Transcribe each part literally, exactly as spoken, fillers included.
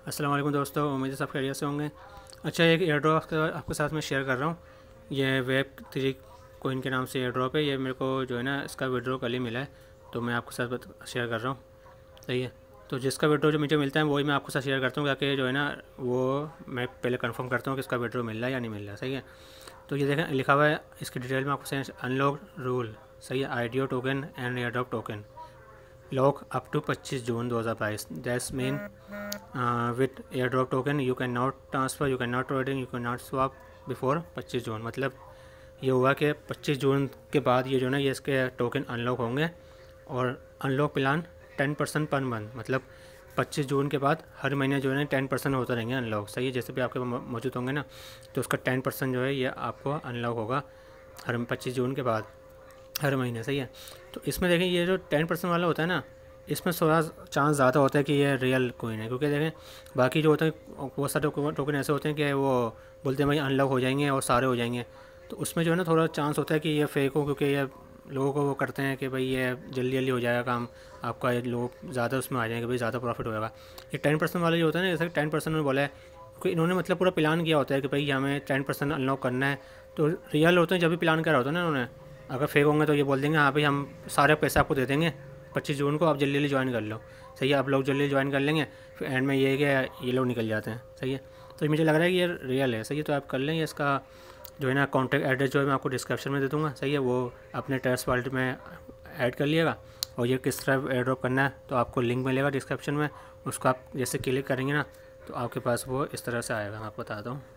अस्सलाम वालेकुम दोस्तों, उम्मीद है सब खैरियत से होंगे। अच्छा, एक एयर ड्रॉप का आपके साथ में शेयर कर रहा हूँ। ये वेब थ्री कोइन के नाम से एयर ड्रॉप है। ये मेरे को जो है ना इसका विड्रॉ कल ही मिला है, तो मैं आपके साथ शेयर कर रहा हूँ। सही है, तो जिसका विड्रॉ जो मुझे मिलता है वही मैं आपके साथ शेयर करता हूँ, ताकि जो है ना वो मैं पहले कंफर्म करता हूँ कि इसका विड्रॉ मिल रहा है या नहीं मिल रहा। सही है, तो ये देखें लिखा हुआ है इसकी डिटेल में आपको अनलॉक रूल। सही है, IDO token and air drop token lock up to पच्चीस जून दो हज़ार बाईस। That's mean with air drop token you can not transfer, you can not trading, you can not swap before पच्चीस जून। मतलब ये हुआ कि पच्चीस जून के बाद ये जो ना ये इसके टोकन अनलॉक होंगे, और unlock plan ten percent per month. मतलब पच्चीस जून के बाद हर महीने जो है ना टेन परसेंट होते रहेंगे अनलॉक। सही है, जैसे भी आपके मौजूद होंगे ना, तो उसका टेन परसेंट जो है ये आपको अनलॉक होगा हर पच्चीस जून के बाद हर महीने। सही है, तो इसमें देखें ये जो टेन परसेंट वाला होता है ना, इसमें थोड़ा चांस ज़्यादा होता है कि ये रियल कोइन है, क्योंकि देखें बाकी जो होते हैं बहुत सारे टोकन ऐसे होते हैं कि वो बोलते हैं भाई अनलॉक हो जाएंगे और सारे हो जाएंगे, तो उसमें जो है ना थोड़ा चांस होता है कि ये फेक हो, क्योंकि ये लोगों को वो करते हैं कि भाई ये जल्दी जल्दी हो जाएगा काम आपका, ये लोग ज़्यादा उसमें आ जाएंगे, भाई ज़्यादा प्रॉफिट होगा। ये टेन परसेंट वाला जो होता है ना, जैसे टेन परसेंट में बोला है, क्योंकि इन्होंने मतलब पूरा प्लान किया होता है कि भाई हमें टेन परसेंट अनलॉक करना है। तो रियल होते हैं जब भी प्लान करा होता है ना उन्होंने, अगर फेक होंगे तो ये बोल देंगे हाँ भाई हम सारे पैसे आपको दे देंगे पच्चीस जून को, आप जल्दी जल्दी ज्वाइन कर लो। सही है, आप लोग जल्दी ज्वाइन कर लेंगे, फिर एंड में ये है कि ये लोग निकल जाते हैं। सही है, तो मुझे लग रहा है कि ये रियल है। सही है, तो आप कर लेंगे। इसका जो है ना कॉन्टैक्ट एड्रेस जो है मैं आपको डिस्क्रिप्शन में दे दूँगा। सही है, वो अपने टेस्ट वॉलेट में ऐड कर लिएगा, और ये किस तरह एयर ड्रॉप करना है तो आपको लिंक मिलेगा डिस्क्रिप्शन में, उसको आप जैसे क्लिक करेंगे ना तो आपके पास वो इस तरह से आएगा। मैं आपको बताता हूँ।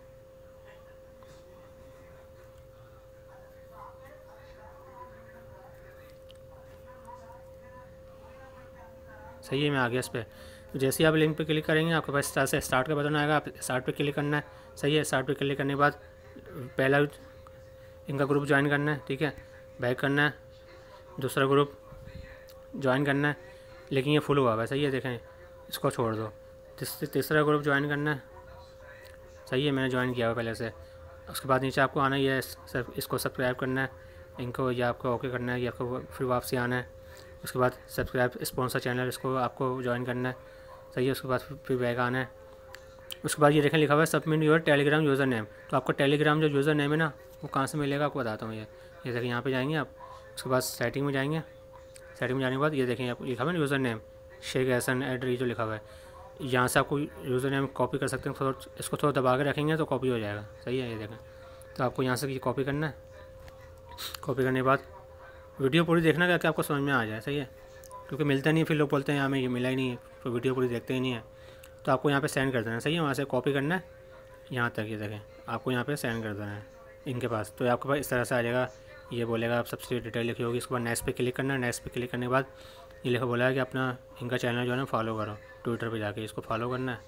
सही है, मैं आ गया इस पर। तो जैसे ही आप लिंक पे क्लिक करेंगे आपके पास इस तरह से स्टार्ट का बटन आएगा, आप स्टार्ट पे क्लिक करना है। सही है, स्टार्ट पे क्लिक करने के बाद पहला इनका ग्रुप ज्वाइन करना है। ठीक है, बैक करना है, दूसरा ग्रुप ज्वाइन करना है, लेकिन ये फुल हुआ हुआ है। सही है, देखें इसको छोड़ दो। तीस, तीसरा ग्रुप ज्वाइन करना है। सही है, मैंने ज्वाइन किया हुआ पहले से। उसके बाद नीचे आपको आना है, ये सब इसको सब्सक्राइब करना है, इनको या आपको ओके करना है, या आपको फिर वापसी आना है। उसके बाद सब्सक्राइब स्पॉन्सर चैनल इसको आपको ज्वाइन करना है। सही है, उसके बाद फिर बैक आना है। उसके बाद ये देखें लिखा हुआ है submit your Telegram user name. तो आपको टेलीग्राम जो यूज़र नेम है ना वो कहाँ से मिलेगा आपको बताता हूँ। ये ये देखें यहाँ पे जाएंगे आप, उसके बाद सेटिंग में जाएंगे। सेटिंग में जाने के बाद ये देखें आपको लिखा हुआ है यूज़र नेम शेख एहसन एड जो लिखा हुआ है, यहाँ से आपको यूज़र नेम कॉपी कर सकते हैं। थोड़ा इसको थोड़ा दबा के रखेंगे तो कॉपी हो जाएगा। सही है, ये देखें, तो आपको यहाँ से कॉपी करना है। कॉपी करने के बाद वीडियो पूरी देखना क्या कि आपको समझ में आ जाए। सही है, क्योंकि मिलता नहीं, फिर लोग बोलते हैं हमें ये मिला ही नहीं है, तो वीडियो पूरी देखते ही नहीं है। तो आपको यहाँ पे सेंड कर देना है। सही है, वहाँ से कॉपी करना है यहाँ तक, ये देखें आपको यहाँ पे सेंड कर देना है इनके पास। तो आपके पास इस तरह से आ जाएगा। ये बोलेगा आप सबसे डिटेल लिखी होगी, इसके बाद नेक्स्ट पे क्लिक करना है। नेक्स्ट पे क्लिक करने के बाद ये लिखा बोला है कि अपना इनका चैनल जो है ना फॉलो करो, ट्विटर पे जाके इसको फॉलो करना है।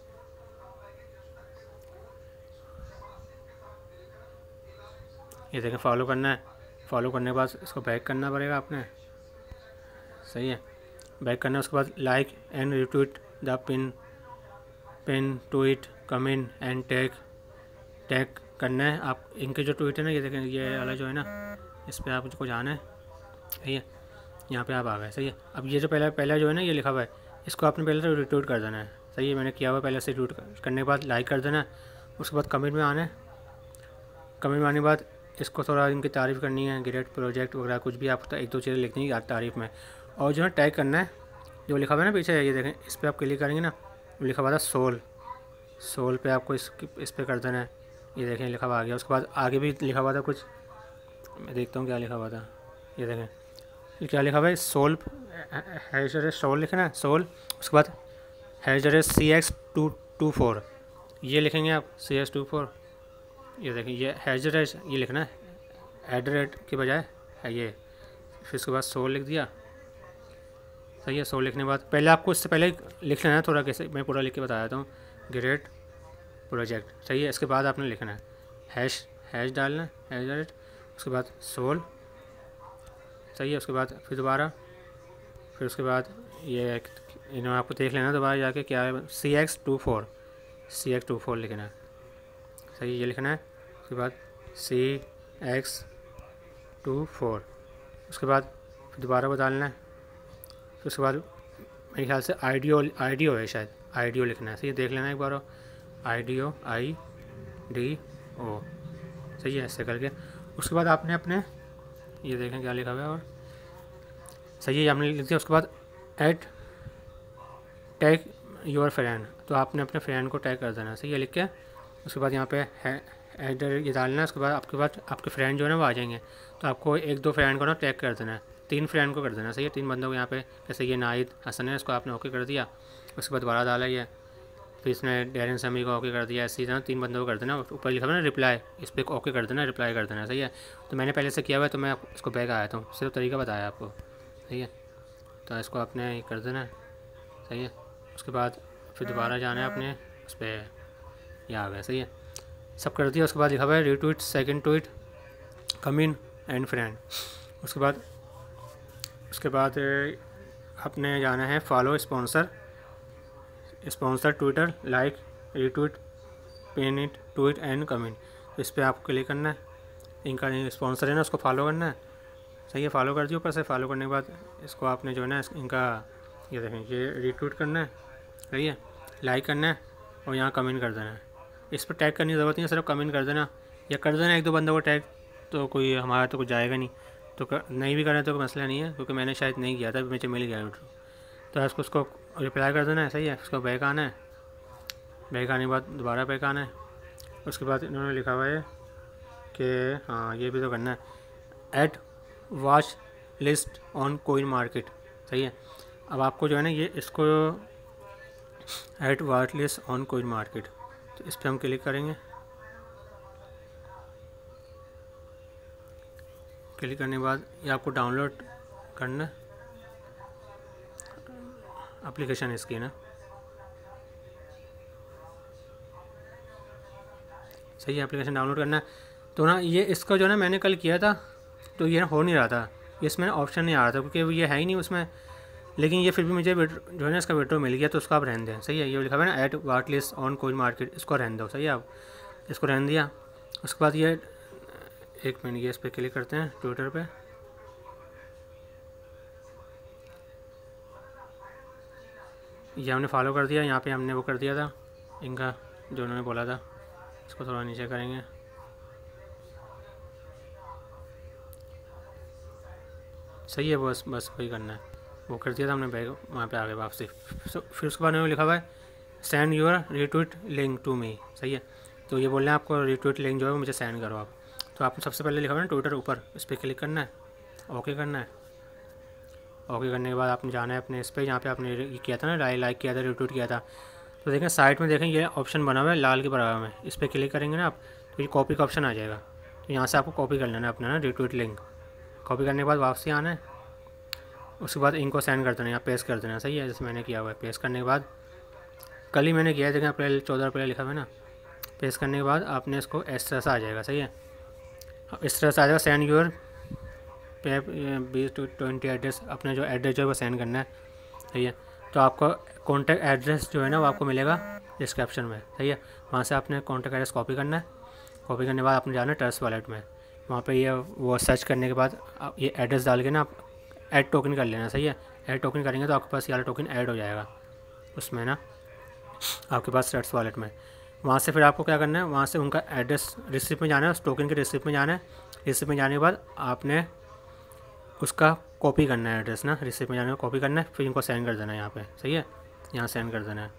ये देखें फॉलो करना है। फॉलो करने के बाद इसको बैक करना पड़ेगा आपने। सही है, बैक करना है। उसके बाद like and retweet the pin pin tweet comment and tag tag करना है। आप इनके जो ट्वीट है ना, ये देखें ये वाला जो है ना, इस पर आपको जाना है। सही है, यहाँ पे आप आ गए। सही है, अब ये जो पहला पहला जो है ना ये लिखा हुआ है, इसको आपने पहले तो रिट्वीट कर देना है। सही है, मैंने किया हुआ पहले से। रिट्वीट करने के बाद लाइक कर देना है। उसके बाद कमेंट में आना है। कमेंट में आने के बाद इसको थोड़ा इनकी तारीफ़ करनी है, ग्रेट प्रोजेक्ट वगैरह कुछ भी आप एक दो चीज़ें लिखनी है तारीफ़ में। और जो है टैग करना है, जो लिखा हुआ है ना पीछे, ये देखें इस पर आप क्लिक करेंगे ना, लिखा हुआ था सोल। सोल पे आपको इस इस पर कर देना है। ये देखें लिखा हुआ आ गया। उसके बाद आगे भी लिखा हुआ था कुछ, मैं देखता हूँ क्या लिखा हुआ था। ये देखें ये क्या लिखा हुआ है, सोल हैजर सोल लिखना है, सोल। उसके बाद हैजर C X two two four ये लिखेंगे आप, सी एक्स टू फोर। ये देखें ये हैजर ये लिखना है, एट द रेट के बजाय है ये। फिर उसके बाद सोल लिख दिया। सही है, सोल लिखने के बाद पहले आपको इससे पहले लिख लेना है थोड़ा, कैसे मैं पूरा लिख के बता देता हूँ। Great project. सही है, इसके बाद आपने लिखना है हैश हैश डालना है, हैश रेट। उसके बाद सोल। सही है, उसके बाद फिर दोबारा, फिर उसके बाद ये इन्होंने आपको देख लेना दोबारा जाके क्या है, C X two four C X two four लिखना है। सही है, ये लिखना है। उसके बाद सी एक्स टू फोर। उसके बाद फिर दोबारा बदलना है। फिर उसके बाद मेरे ख्याल से आईडियो आईडियो है शायद, आईडियो लिखना है। सही है, देख लेना एक बार, आईडियो आई डी ओ, सही है, ऐसे करके। उसके बाद आपने अपने ये देखें क्या लिखा हुआ है, और सही है आपने लिख दिया। उसके बाद ऐड टैग योर फ्रेंड, तो आपने अपने फ्रेंड को टैग कर देना। सही है, लिख के उसके बाद यहाँ पे है ऐड ये डालना है। उसके बाद आपके पास आपके फ्रेंड जो है ना वो आ जाएंगे, तो आपको एक दो फ्रेंड को ना टैग कर देना है, तीन फ्रेंड को कर देना। सही है, तीन बंदों को यहाँ पे, जैसे ये नाहिद हसन है, इसको आपने ओके कर दिया। उसके बाद दोबारा डाला ये, फिर इसने डेरिन समी को ओके कर दिया। ऐसे ही ना तीन बंदों को कर देना। ऊपर लिखा हुआ ना रिप्लाई, इस पर ओके कर देना, रिप्लाई कर देना। सही है, तो मैंने पहले से किया हुआ है, तो मैं इसको बैक आया था, सिर्फ तरीका बताया आपको। सही है, तो इसको आपने कर देना है। सही है, उसके बाद फिर दोबारा जाना है अपने उस पर, यहाँ आ गया। सही है, सब कर दिया। उसके बाद लिखा हुआ है retweet, second tweet, comment and friend. उसके बाद उसके बाद अपने जाना है follow, sponsor, sponsor Twitter, like, retweet, pin it, tweet and comment. तो इस पर आपको क्लिक करना है, इनका स्पॉन्सर है ना उसको फॉलो करना है। सही है, फॉलो कर दिया। ऊपर से फॉलो करने के बाद इसको आपने जो है ना इनका ये देखें, ये रीट्वीट करना है। सही है, लाइक करना है और यहाँ कमेंट कर देना है। इस पर टैग करने की ज़रूरत नहीं है, सिर्फ कमेंट कर देना या कर देना एक दो बंदों को टैग, तो कोई हमारा तो कुछ जाएगा नहीं। तो कर, नहीं भी करें तो कोई मसला नहीं है, क्योंकि मैंने शायद नहीं किया था, मुझे मिल गया वीडियो। तो इसको उसको रिप्लाई कर देना है। सही है, उसको बैक आना है, बैक आने के बाद दोबारा बैक आना है। उसके बाद इन्होंने लिखा हुआ है कि हाँ ये भी तो करना है, add watch list on coin market. सही है, अब आपको जो है ना ये इसको add watch list on coin market, तो इस पर हम क्लिक करेंगे। क्लिक करने के बाद ये आपको डाउनलोड करना है एप्लीकेशन इसकी ना। सही है, एप्लीकेशन डाउनलोड करना है। तो ना ये इसको जो ना मैंने कल किया था, तो ये हो नहीं रहा था, इसमें ऑप्शन नहीं आ रहा था, क्योंकि ये है ही नहीं उसमें। लेकिन ये फिर भी मुझे जो है ना इसका विड्रॉ मिल गया, तो उसको आप रहने दें। सही है, ये लिखा हुआ है ना add watch list on coin market, इसको रहने दो। सही है, आप इसको रहने दिया। उसके बाद ये एक मिनट, ये इस पर क्लिक करते हैं ट्विटर पे। ये हमने फॉलो कर दिया, यहाँ पे हमने वो कर दिया था इनका जो उन्होंने बोला था। इसको थोड़ा नीचे करेंगे। सही है, बस बस वही करना है, वो कर दिया था हमने, बैग वहाँ पे आ गए वापसी। फिर उसके बाद उन्होंने लिखा हुआ है send your retweet link to me. सही है, तो ये बोल रहे हैं आपको रीट्वीट लिंक जो है वो मुझे सेंड करो आप। तो आपने सबसे पहले लिखा हुआ है ना ट्विटर ऊपर, इस पर क्लिक करना है, ओके करना है। ओके करने के बाद आपने जाना है अपने इस पर, यहाँ पे आपने ये किया था ना, लाइक लाइक किया था, रिट्वीट किया था। तो देखें साइड में देखें ये ऑप्शन बना हुआ है लाल के बराबर में, इस पर क्लिक करेंगे ना आप, तो ये कॉपी का ऑप्शन आ जाएगा। तो यहाँ से आपको कॉपी कर लेना है अपना ना रीट्वीट लिंक। कॉपी करने के बाद वापसी आना है। उसके बाद इनको सेंड कर देना या पेस्ट कर देना। सही है, जैसे मैंने किया हुआ है। पेस्ट करने के बाद कल ही मैंने किया है, देखें अप्रैल चौदह अप्रैल लिखा हुआ है ना। पेस्ट करने के बाद आपने इसको इस तरह से आ जाएगा। सही है, इस तरह से आ जाएगा सेंड योर पे बीस टू ट्वेंटी एड्रेस, अपने जो एड्रेस जो है वो सेंड करना है। सही है, तो आपका कॉन्टैक्ट एड्रेस जो है ना वो आपको मिलेगा डिस्क्रिप्शन में। सही है, वहाँ से आपने कॉन्टैक्ट एड्रेस कॉपी करना है। कॉपी करने के बाद आपने जाना है ट्रस्ट वॉलेट में, वहाँ पे ये वो सर्च करने के बाद ये एड्रेस डाल के ना आप ऐड टोकन कर लेना। सही है, ऐड टोकन करेंगे तो आपके पास ये वाला टोकन ऐड हो जाएगा उसमें ना आपके पास ट्रस्ट वॉलेट में। वहाँ से फिर आपको क्या करना है, वहाँ से उनका एड्रेस रिसिप्ट में जाना है, उस टोकन के रिसिप्ट में जाना है। रिसिप्ट में जाने के बाद आपने उसका कॉपी करना है एड्रेस ना, रिसिप्ट में जाने का कॉपी करना है, फिर इनको सेंड कर देना है यहाँ पे। सही है, यहाँ सेंड कर देना है।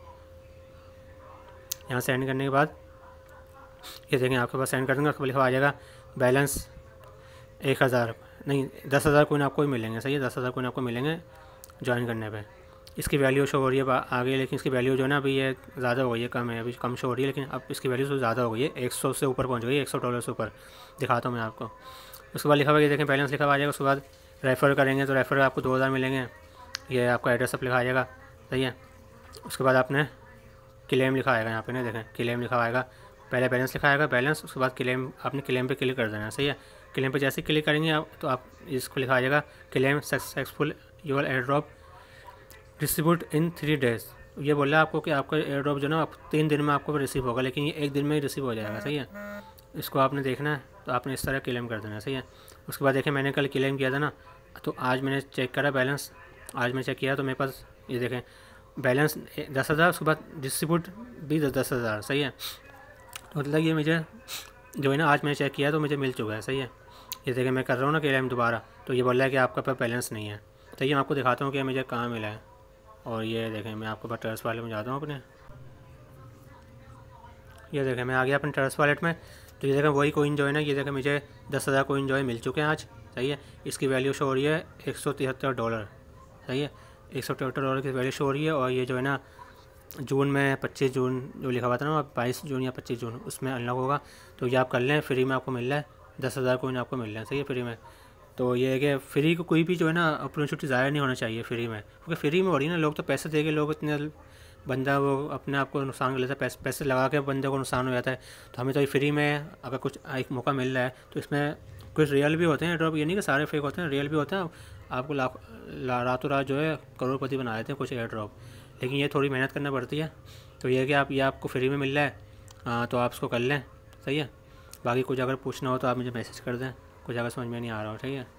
यहाँ सेंड करने के बाद ये देखें आपके पास सेंड कर देंगे, उसको लिखा आ जाएगा बैलेंस एक हज़ार नहीं दस हज़ार कोइन आपको ही मिलेंगे। सही है, दस हज़ार कोइन आपको मिलेंगे ज्वाइन करने पे। इसकी वैल्यू शो हो रही है आगे, लेकिन इसकी वैल्यू जो है ना अभी ये ज़्यादा हो गई है, कम है, अभी कम शो हो रही है, लेकिन अब इसकी वैल्यू तो ज़्यादा हो गई है, एक सौ से ऊपर पहुँच गई है, एक सौ डॉलर से ऊपर। दिखाता हूँ मैं आपको। उसके बाद लिखा हुआ है, देखें बैलेंस लिखा हुआ आ जाएगा। उसके बाद रेफ़र करेंगे तो रेफ़र आपको दो हज़ार मिलेंगे, ये आपका एड्रेस सब लिखा आ जाएगा। सही है, उसके बाद आपने क्लेम लिखा आएगा, यहाँ पे नहीं देखें क्लेम लिखा आएगा, पहले बैलेंस लिखा आएगा बैलेंस, उसके बाद क्लेम, आपने क्लेम पे क्लिक कर देना है। सही है, क्लेम पे जैसे क्लिक करेंगे आप तो आप इसको लिखा आ जाएगा claim successful your air drop distribute in three days. ये बोल रहा है आपको कि आपका एयर ड्रॉप जो ना आप तीन दिन में आपको रिसीव होगा, लेकिन ये एक दिन में ही रिसीव हो जाएगा। सही है, इसको आपने देखना है, तो आपने इस तरह क्लेम कर देना है। सही है, उसके बाद देखें मैंने कल क्लेम किया था ना, तो आज मैंने चेक करा बैलेंस, आज मैंने चेक किया तो मेरे पास ये देखें बैलेंस दस हज़ार, उसके बाद डिस्ट्रीब्यूट भी दस दस हज़ार। सही है, तो मतलब ये मुझे जो है ना आज मैंने चेक किया तो मुझे मिल चुका है। सही है, ये देखें मैं कर रहा हूँ ना क्लेम दोबारा, तो ये बोल रहा है कि आपका पास बैलेंस नहीं है। तो ये मैं आपको दिखाता हूँ कि मुझे कहाँ मिला है। और ये देखें मैं आपको पास ट्रस्ट वाले में जाता हूँ अपने, ये देखें मैं आ गया अपने ट्रस्ट वॉलेट में। तो ये देखें वही कोइन जो है ना, ये देखें मुझे दस हज़ार कोइन जो है मिल चुके हैं आज। सही है, इसकी वैल्यू शो हो रही है एक सौ तिहत्तर डॉलर। सही है, एक सौ तिहत्तर डॉलर की वैल्यू शो हो रही है। और ये जो है ना जून में पच्चीस जून जो लिखा हुआ था ना, बाईस जून या पच्चीस जून उसमें अनलॉक होगा। तो ये आप कर लें, फ्री में आपको मिल रहा है, दस हज़ार कोइन आपको मिल रहे हैं। सही है, फ्री में। तो ये है कि फ्री को कोई भी जो है ना अपॉर्चुनिटी ज़ाया नहीं होना चाहिए फ्री में, क्योंकि फ्री में हो रही है ना, लोग तो पैसे दे के लोग इतने बंदा वो अपने आप को नुकसान कर लेता है, पैसे पैसे लगा के बंदे को नुकसान हो जाता है। तो हमें तो ये फ्री में अगर कुछ एक मौका मिल रहा है तो इसमें कुछ रियल भी होते हैं ड्रॉप, ये नहीं कि सारे फेक होते हैं, रियल भी होते हैं। आपको लाख ला, रातों रात जो है करोड़पति बना देते हैं कुछ एयर ड्रॉप, लेकिन ये थोड़ी मेहनत करना पड़ती है। तो ये है कि आप ये आपको फ्री में मिल रहा है, हाँ, तो आप इसको कर लें। सही है, बाकी कुछ अगर पूछना हो तो आप मुझे मैसेज कर दें, कुछ अगर समझ में नहीं आ रहा हो। ठीक है।